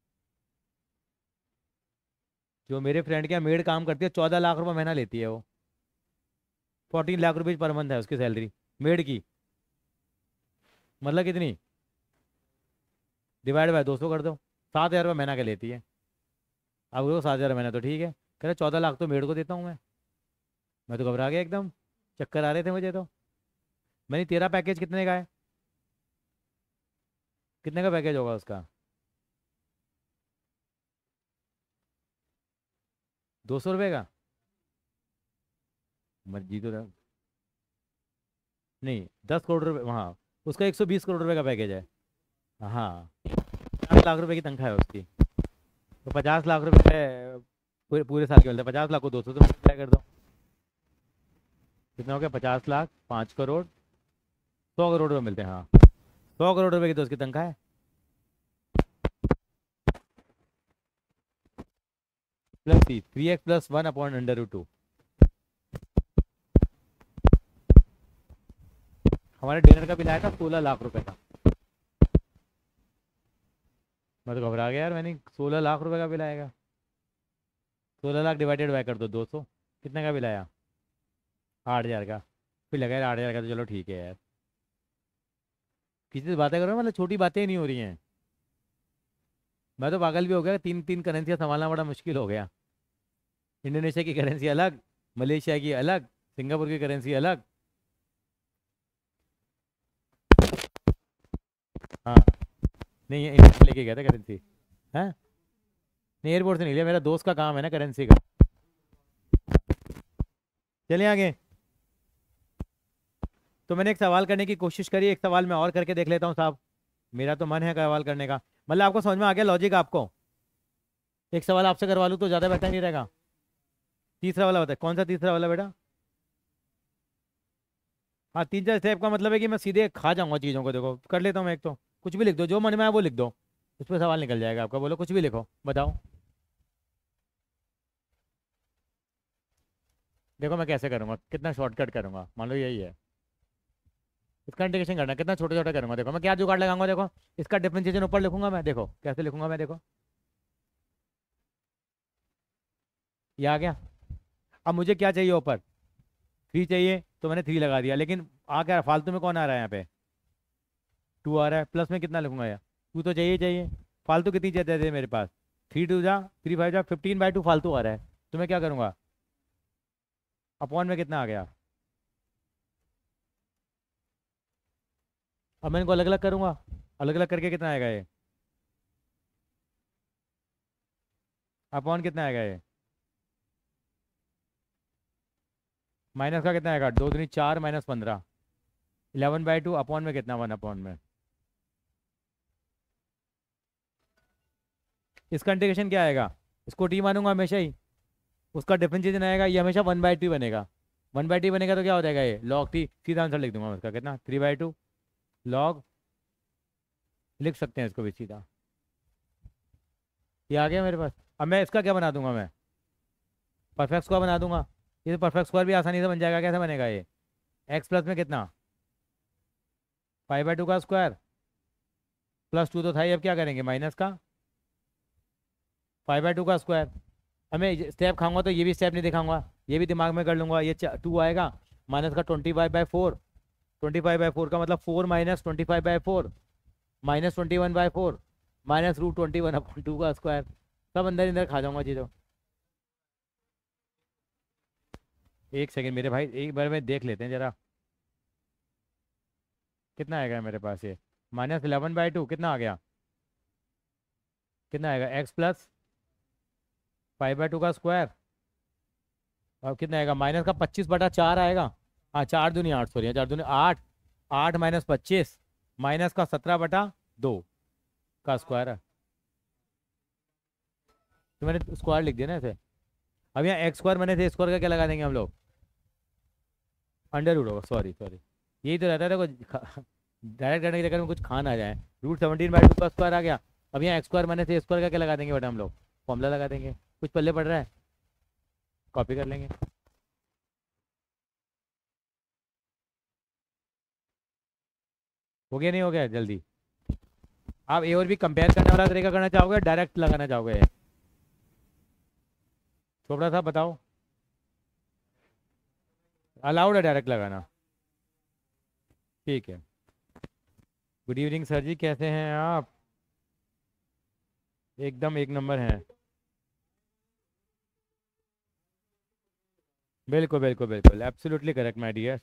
जो मेरे फ्रेंड के यहाँ मेड काम करती है, 14 लाख रुपये महीना लेती है वो। 14 लाख रुपीज पर मंथ है उसकी सैलरी, मेड की। मतलब कितनी? डिवाइड बाय 200 कर दो, 7,000 रुपये महीना का लेती है। अब वो 7,000 महीना तो ठीक है, कह रहे 14 लाख तो मेड को देता हूँ मैं तो घबरा गया एकदम, चक्कर आ रहे थे मुझे तो। मैंने, तेरा पैकेज कितने का है? कितने का पैकेज होगा उसका? 200 रुपये का? मर्जी तो नहीं, 10 करोड़ रुपये वहाँ, उसका 120 करोड़ रुपये का पैकेज है। हाँ, 50 लाख रुपए की तनख्वाह है उसकी। तो 50 लाख रुपए पूरे पूरे साल के मिलते हैं, 50 लाख को 200 से मल्टीप्लाई कर दो। कितना हो गया? 50 लाख, 5 करोड़, 100 करोड़ रुपये मिलते हैं। हाँ, 100 करोड़ रुपए की तो उसकी तनख्वाह है। Plus 3x+1/√2। हमारे डिनर का बिल आया था 16 लाख रुपए का। मैं तो घबरा गया यार, मैंने 16 लाख रुपए का बिल आएगा। 16 लाख डिवाइडेड बाय कर दो 200, कितने का बिल आया? 8,000 का। फिर लगा यार 8,000 का तो चलो ठीक है यार। किसी से बातें करो, मतलब छोटी बातें ही नहीं हो रही हैं। मैं तो पागल भी हो गया, 3 3 करेंसियाँ संभालना बड़ा मुश्किल हो गया। इंडोनेशिया की करेंसी अलग, मलेशिया की अलग, सिंगापुर की करेंसी अलग। हाँ, नहीं इंडिया से लेके गया था करेंसी। है, नहीं एयरपोर्ट से नहीं लिया, मेरा दोस्त का काम है ना करेंसी का। चलिए आगे। तो मैंने एक सवाल करने की कोशिश करी, एक सवाल मैं और करके देख लेता हूँ साहब। मेरा तो मन है सवाल करने का। मतलब आपको समझ में आ गया लॉजिक आपको? एक सवाल आपसे करवा लूँ तो ज़्यादा बेहतर नहीं रहेगा? तीसरा वाला बताए, कौन सा तीसरा वाला बेटा? हाँ, 3 4 स्टेप का मतलब है कि मैं सीधे खा जाऊंगा चीज़ों को। देखो कर लेता हूँ मैं, एक तो कुछ भी लिख दो, जो मन में आए वो लिख दो। उस पर सवाल निकल जाएगा आपका। बोलो कुछ भी लिखो, बताओ। देखो मैं कैसे करूँगा, कितना शॉर्टकट करूँगा, मान लो यही है। इसका इंटीग्रेशन करना है, कितना छोटा छोटा करूँगा। देखो मैं क्या जुगाड़ लगाऊंगा, देखो इसका डिफरेंशिएशन ऊपर लिखूंगा मैं, देखो कैसे लिखूंगा मैं, देखो ये आ गया। अब मुझे क्या चाहिए ऊपर, 3 चाहिए, तो मैंने 3 लगा दिया। लेकिन आ क्या फालतू में कौन आ रहा है यहाँ पे, 2 आ रहा है। प्लस में कितना लिखूंगा यार, 2 तो चाहिए ही चाहिए। फालतू कितनी चाहिए थे मेरे पास, 3 2 जा 3 5 जा 15/2 फालतू आ रहा है। तो मैं क्या करूँगा, अपॉन में कितना आ गया। अब मैं इनको अलग अलग करूँगा, अलग अलग करके कितना आएगा ये, अपॉन कितना आएगा ये, माइनस का कितना आएगा, 2 3 4 -15, 11/2 अपॉन में कितना, 1 अपॉन में। इसका इंटीग्रेशन क्या आएगा, इसको टी मानूंगा हमेशा ही, उसका डिफरेंशिएशन आएगा, ये हमेशा 1/2 बनेगा। 1/2 बनेगा तो क्या हो जाएगा ये, लॉग टी। सीधा आंसर लिख दूंगा मैं उसका, कितना, 3/2 लॉग, लिख सकते हैं इसको भी सीधा। ये आ गया मेरे पास। अब मैं इसका क्या बना दूंगा, मैं परफेक्ट स्क्वायर बना दूंगा। ये तो परफेक्ट स्क्वायर भी आसानी से बन जाएगा। कैसे बनेगा ये, एक्स प्लस में कितना, 5/2 का स्क्वायर, +2 तो था ही, अब क्या करेंगे माइनस का 5/2 का स्क्वायर। हमें स्टेप खाऊंगा तो ये भी स्टेप नहीं दिखाऊंगा, ये भी दिमाग में कर लूंगा। ये 2 आएगा, माइनस का 25/4, 25/4 का मतलब 4 -25/4 -21/4 -√21/2 का स्क्वायर। सब अंदर अंदर खा जाऊंगा चीज़ों। एक सेकंड मेरे भाई, एक बार में देख लेते हैं जरा, कितना आएगा मेरे पास ये, -11/2 कितना आ गया, कितना आएगा, एक्स प्लस 5/2 का स्क्वायर, और कितना आएगा, माइनस का 25/4 आएगा। हाँ 4 दूनी 8, सॉरी 4 दूनी 8, 8 -25 माइनस का 17/2 का स्क्वायर है। तो मैंने स्क्वायर लिख दिया ना ऐसे। अब यहाँ एक्स स्क्वायर मैंने थे, स्क्वायर का क्या लगा देंगे हम लोग, अंडर रूट होगा, सॉरी सॉरी। यही तो रहता है, देखो डायरेक्ट करने के चक्कर में कुछ खा ना जाए। √17/2 का स्क्वायर आ गया। अब यहाँ एक्स स्क्वायर मैंने थे, स्क्वायर का क्या लगा देंगे बेटा हम लोग, फॉर्मूला लगा देंगे। कुछ पल्ले पड़ रहा है, कॉपी कर लेंगे। हो गया नहीं हो गया, जल्दी। आप ए और बी कंपेयर करने वाला तरीका करना चाहोगे, डायरेक्ट लगाना चाहोगे, थोड़ा सा बताओ। अलाउड है डायरेक्ट लगाना, ठीक है। गुड इवनिंग सर जी, कैसे हैं आप, एकदम एक नंबर हैं। बिल्कुल बिल्कुल बिल्कुल, एब्सोल्युटली करेक्ट माय डियर।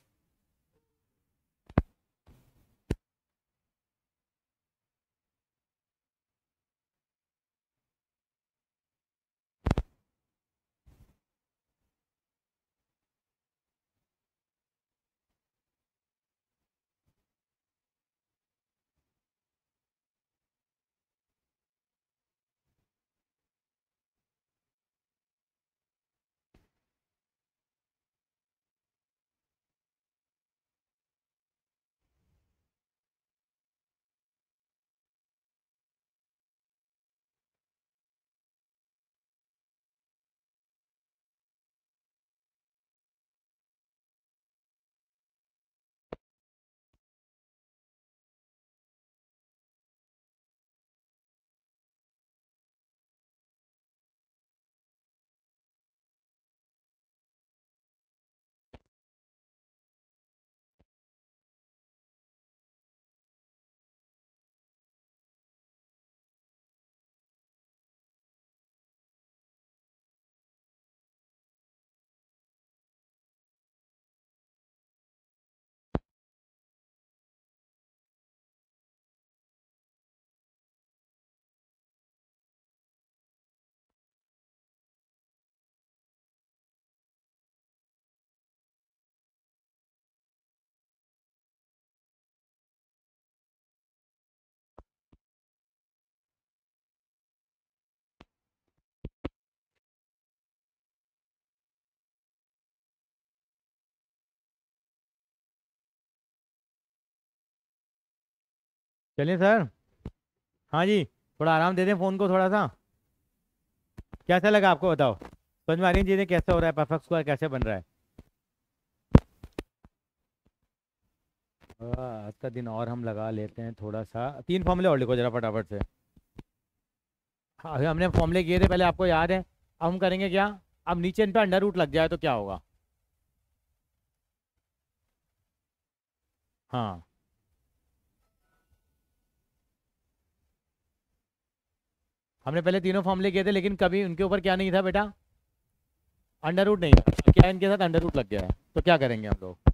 चलिए सर, हाँ जी। थोड़ा आराम दे दें फ़ोन को थोड़ा सा। कैसा लगा आपको बताओ, समझ में आ रही है चीज़ें, कैसे हो रहा है, परफेक्ट स्क्वायर कैसे बन रहा है। आज का दिन और हम लगा लेते हैं थोड़ा सा, 3 फॉर्मूले और लिखो जरा फटाफट से। हाँ अभी हमने फॉर्मूले किए थे पहले, आपको याद है। अब हम करेंगे क्या, अब नीचे इन पे अंडर रूट लग जाए तो क्या होगा। हाँ हमने पहले तीनों फॉर्मूले किए थे, लेकिन कभी उनके ऊपर क्या नहीं था बेटा, अंडर रूट नहीं था। क्या इनके साथ अंडर रूट लग गया है, तो क्या करेंगे हम लोग।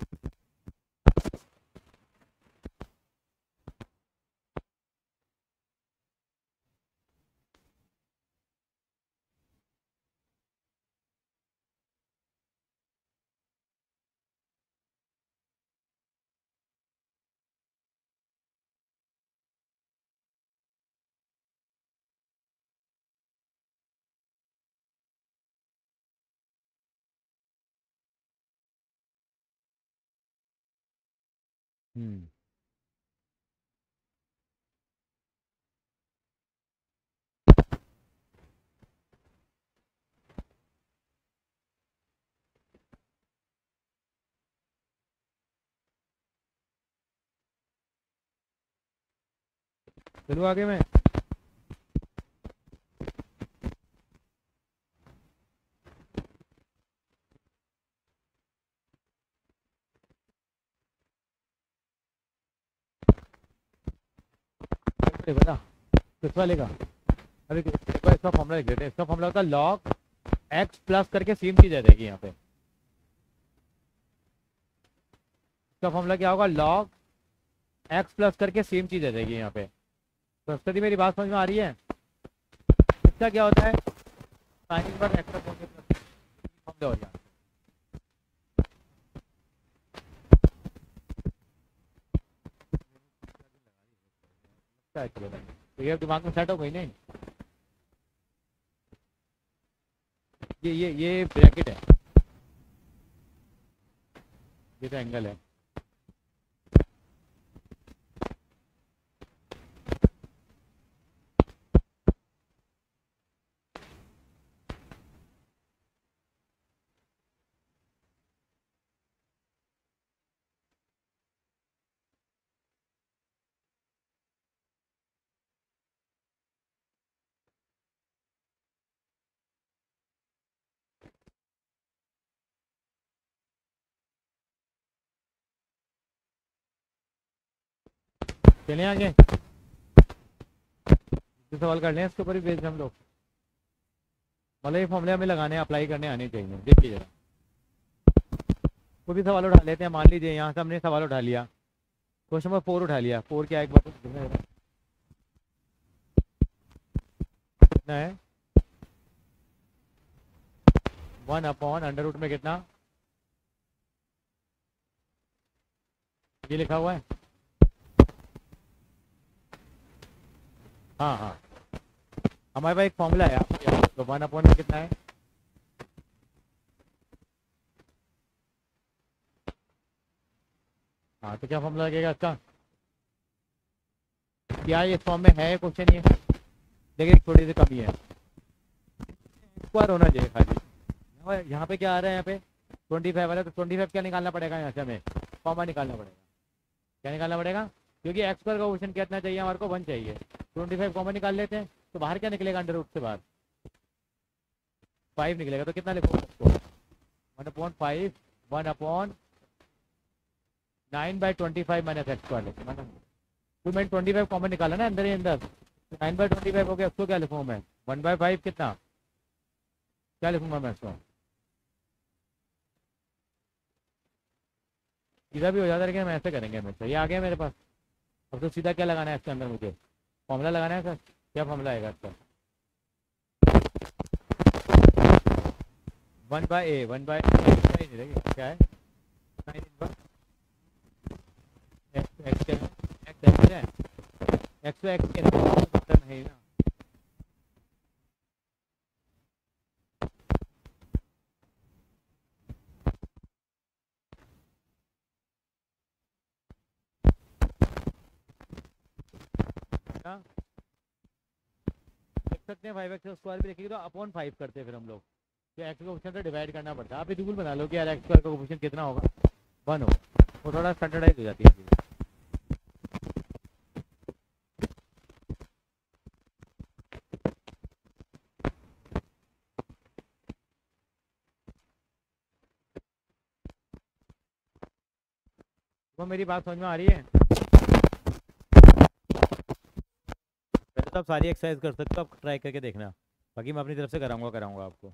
हम्म। चलो आगे मैं, बता किस वाले का। अभी इसका फॉर्मूला लिख लेते हैं। इसका फॉर्मूला होता है लॉग एक्स प्लस करके सेम चीज आ जाएगी यहाँ पे। इसका फॉर्मूला क्या होगा, लॉग एक्स प्लस करके सेम चीज आ जाएगी यहाँ पे। तो सरस्वती मेरी बात समझ में आ रही है। इसका क्या होता है, साइन पर एक्स का फॉर्मूला हो जाता है। तो ये दिमाग में सेट हो गई नहीं। ये ब्रैकेट है, ये तो एंगल है। चले आगे, जो सवाल कर लें इसके ऊपर ही बेस्ड हम लोग, मतलब ये फॉर्मूले हमें लगाने अप्लाई करने आने चाहिए। देखिए जरा कोई भी सवाल उठा लेते हैं। मान लीजिए यहाँ से हमने सवाल उठा लिया, क्वेश्चन नंबर 4 उठा लिया। 4 क्या, एक बार कितना है, 1/√, में कितना, ये लिखा हुआ है। हाँ हाँ हमारे पास एक फॉर्मूला है, आपको याद है, तो 1/, में कितना है। हाँ तो क्या फॉर्मूला लगेगा इसका, क्या ये फॉर्म में है क्वेश्चन, ये लेकिन एक छोटी सी कमी है, स्क्वायर होना चाहिए खाली। यहाँ पे क्या आ रहा है, यहाँ पे 25 वाला, तो 25 क्या निकालना पड़ेगा यहाँ से, हमें कॉमा निकालना पड़ेगा। क्या निकालना पड़ेगा, क्योंकि एक्स स्क्वायर का क्वेश्चन कितना चाहिए हमारे को, 1 चाहिए। 25 कॉमा निकाल लेते हैं, तो बाहर क्या निकलेगा, अंडर रूट से बाहर 5 निकलेगा। तो कितना लिखोगे उसको, 1/5, 1/9/25 माइनस एक्स स्क्वायर लिखो। तो मैंने 25 कॉमन निकाला ना अंदर ही अंदर, 9/25 हो गया। उसको क्या लिखूँ मैं, 1/5 कितना, क्या लिखूंगा मैं इसको, सीधा भी हो जाता है, लेकिन हम ऐसे करेंगे हमेशा। ये आ गया मेरे पास। अब तो सीधा क्या लगाना है इसके अंदर, मुझे फॉर्मूला लगाना है सर। क्या फॉर्मूला आएगा इसका, 1/a, 1/a नहीं रहेगी, क्या है, साइन इनवर्स एक्स, एक्स क्या है, एक्स है, एक्स तो एक्स के नहीं ना। सकते हैं 5x² भी लिखेंगे तो अपॉन 5 करते हैं फिर हम लोग, तो एक्स को ऑप्शन से डिवाइड करना पड़ता है। आप ये रूल बना लो कि यार एक्स का ऑप्शन कितना होगा, 1 होगा, वो थोड़ा स्टैंडर्डाइज हो जाती है। वो मेरी बात समझ में आ रही है? पहले तो आप सारी एक्सरसाइज कर सकते हो, आप ट्राई करके देखना, बाकी मैं अपनी तरफ से कराऊंगा आपको।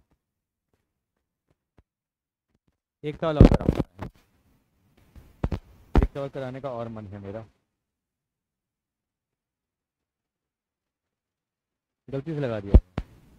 एक सवाल और कराऊंगा, एक सवाल कराने का और मन है मेरा, गलती से लगा दिया।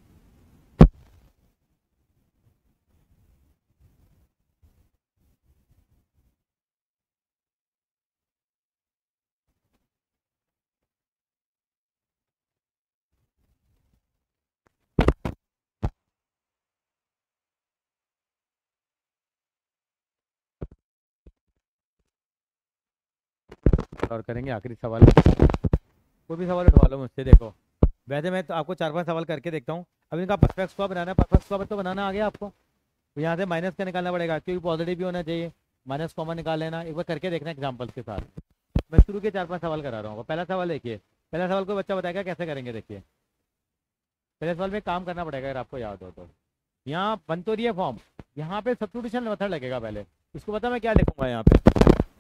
और करेंगे आखिरी सवाल, कोई भी सवाल उठवा लो मुझसे। देखो वैसे मैं तो आपको 4-5 सवाल करके देखता हूँ। अब इनका परफेक्ट स्क्वायर बनाना है, परफेक्ट स्क्वायर तो बनाना आ गया आपको, तो यहाँ से माइनस का निकालना पड़ेगा क्योंकि पॉजिटिव भी होना चाहिए, माइनस कॉमन निकाल लेना। एक बार करके देखना एग्जाम्पल्स के साथ। मैं शुरू के 4-5 सवाल करा रहा हूँ। पहला सवाल देखिए, पहला सवाल कोई बच्चा बताएगा कैसे करेंगे। देखिए पहले सवाल में काम करना पड़ेगा अगर आपको याद हो तो। यहाँ बन तो रही है फॉर्म, यहाँ पे सब्स्टिट्यूशन मेथड लगेगा पहले। इसको पता मैं क्या लिखूंगा यहाँ पे,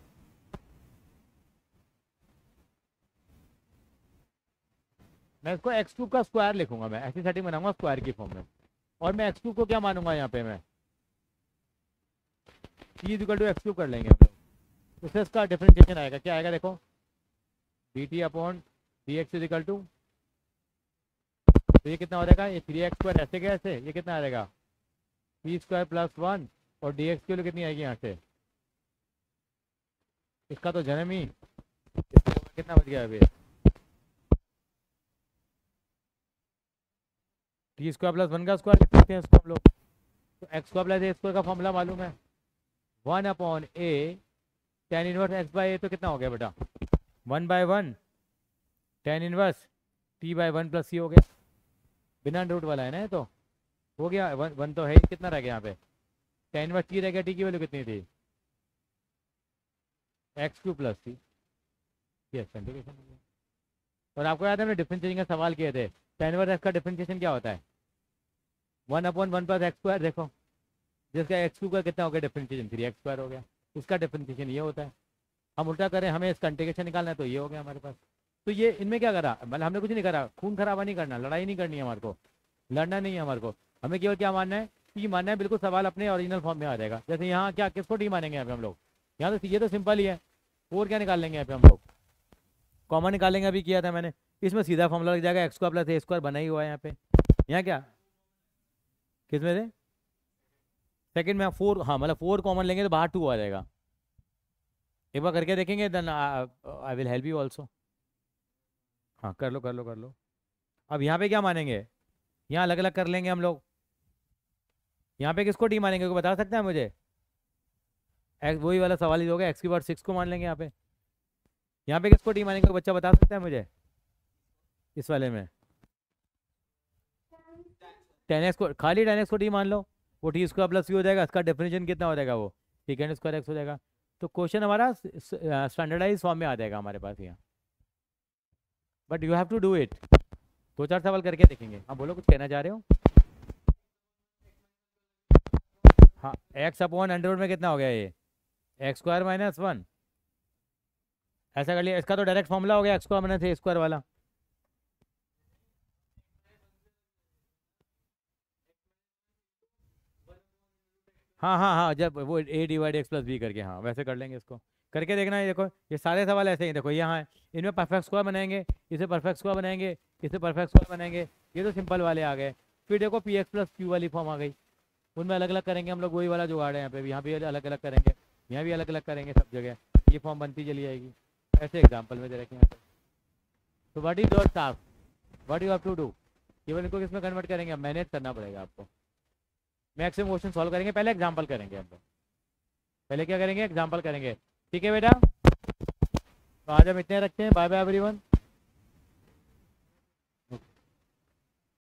मैं इसको x³ का स्क्वायर लिखूंगा, मैं ऐसी सेटिंग बनाऊंगा स्क्वायर की फॉर्म में। और मैं x³ को क्या मानूंगा यहाँ पे, मैं t = x³ कर लेंगे हम लोग। उससे इसका डिफरेंशिएशन आएगा, क्या आएगा देखो, dt/dx तो ये कितना हो जाएगा, ये 3x² ऐसे गया ऐसे, ये कितना आ जाएगा p² + 1 और dx की वैल्यू कितनी आएगी यहाँ से, इसका तो जन्म ही, कितना बच गया अभी, t² + 1 का स्क्वायर लिख सकते हैं इसको हम लोग। तो x² + a² का फॉर्मूला मालूम है, 1/a tan 1x/a, तो कितना हो गया बेटा 1/1 tan 1 t/1 + c हो गया, बिना रूट वाला है ना ये, तो हो गया 1 तो है ही, कितना रह गया यहाँ पे tan 1 t रह गया, t की वैल्यू कितनी थी x³ + c, ये सिंप्लीफिकेशन हो गया। और आपको याद है हमने डिफरेंशिएशन का सवाल किए थे, tan 1x का डिफरेंशिएशन क्या होता है 1/1 + x², देखो जिसका x³ का कितना हो गया डिफरेंशिएशन 3x² हो गया, उसका डिफरेंशिएशन ये होता है। हम उल्टा करें, हमें इसका इंटीग्रेशन निकालना है, तो ये हो गया हमारे पास। तो ये इनमें क्या करा, मतलब हमने कुछ नहीं करा, खून खराबा नहीं करना, लड़ाई नहीं करनी है हमारे को, लड़ना नहीं है हमारे को, हमें केवल क्या मानना है, टी मानना है, बिल्कुल सवाल अपने ओरिजिनल फॉर्म में आ जाएगा। जैसे यहाँ क्या किसको टी मानेंगे यहाँ पे हम लोग, यहाँ तो ये तो सिंपल ही है, और क्या निकाल लेंगे यहाँ पे हम लोग, कॉमन निकालेंगे, अभी किया था मैंने, इसमें सीधा फॉर्मूला लग जाएगा, x² + a² बना ही हुआ है यहाँ पे। यहाँ क्या किस में से सेकंड में 4, हाँ मतलब 4 कॉमन लेंगे तो बाहर 2 आ जाएगा। एक बार करके देखेंगे, then I will help you also. हाँ कर लो कर लो कर लो। अब यहाँ पे क्या मानेंगे, यहाँ अलग अलग कर लेंगे हम लोग। यहाँ पे किसको टी मानेंगे, कोई बता सकता है मुझे, वही वाला सवाल ही होगा, x³ को मान लेंगे यहाँ पे। यहाँ पे किसको टी मानेंगे, कोई बच्चा बता सकता है मुझे इस वाले में, tan x को, खाली tan x को टी मान लो, वो t² + c हो जाएगा, इसका डिफरेंशिएशन कितना हो जाएगा, वो sec² x हो जाएगा। तो क्वेश्चन हमारा स्टैंडर्डाइज फॉर्म में आ जाएगा हमारे पास यहाँ, but you have to do it. 2-4 सवाल करके देखेंगे। हाँ बोलो, कुछ कहना चाह रहे हो। हाँ x/√में कितना हो गया ये x² - 1, ऐसा कर लिया, इसका तो डायरेक्ट फॉर्मूला हो गया x² - a² वाला। हाँ हाँ हाँ, जब वो a/x + b करके, हाँ वैसे कर लेंगे, इसको करके देखना है। देखो ये सारे सवाल ऐसे ही, देखो यहाँ है, इनमें परफेक्ट स्क्वायर बनाएंगे, इसे परफेक्ट स्क्वायर बनाएंगे, इसे परफेक्ट स्क्वायर बनाएंगे, ये तो सिंपल वाले आ गए। फिर देखो px + q वाली फॉर्म आ गई, उनमें अलग अलग करेंगे हम लोग, वही वाला जुगाड़ है यहाँ पे भी, यहाँ भी अलग अलग करेंगे, यहाँ भी अलग अलग करेंगे, सब जगह ये फॉर्म बनती चली जाएगी। ऐसे एग्जाम्पल में दे रखेंगे। तो what is your task, what you have to do, केवल इनको किसमें कन्वर्ट करेंगे, मैनेज करना पड़ेगा आपको। मैक्सिमम क्वेश्चन सॉल्व करेंगे, पहले एग्जाम्पल करेंगे हम लोग, पहले क्या करेंगे एग्जाम्पल करेंगे, ठीक है बेटा। तो आज हम इतने रखते हैं, बाय बाय एवरीवन।